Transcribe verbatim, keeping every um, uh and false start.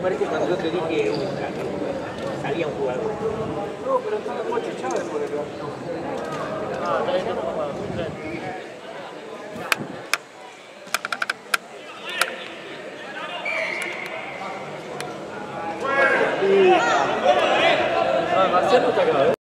parece cuando yo te dije uh, salía un jugador. No, pero estaba Pocho Chávez por acá. Ah, está bien, no, no, no. Ah, Marcelo está acá, ¿eh?